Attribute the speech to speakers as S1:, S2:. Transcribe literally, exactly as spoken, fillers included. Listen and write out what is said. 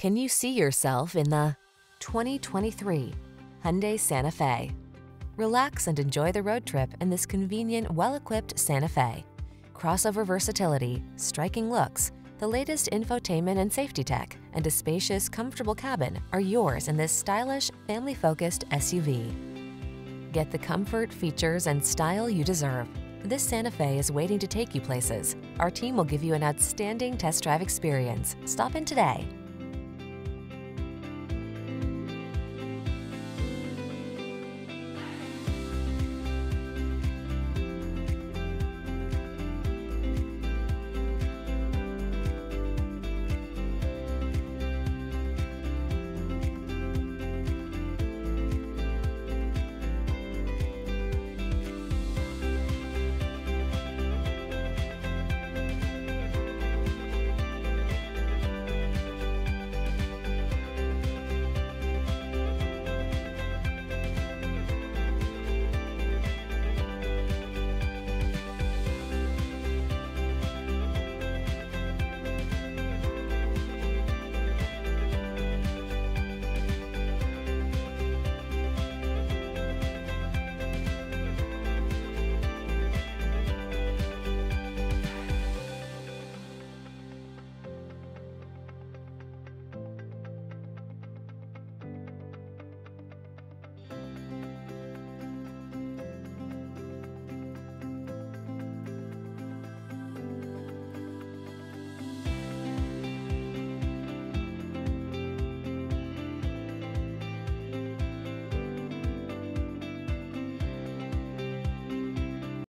S1: Can you see yourself in the twenty twenty-three Hyundai Santa Fe? Relax and enjoy the road trip in this convenient, well-equipped Santa Fe. Crossover versatility, striking looks, the latest infotainment and safety tech, and a spacious, comfortable cabin are yours in this stylish, family-focused S U V. Get the comfort, features, and style you deserve. This Santa Fe is waiting to take you places. Our team will give you an outstanding test drive experience. Stop in today.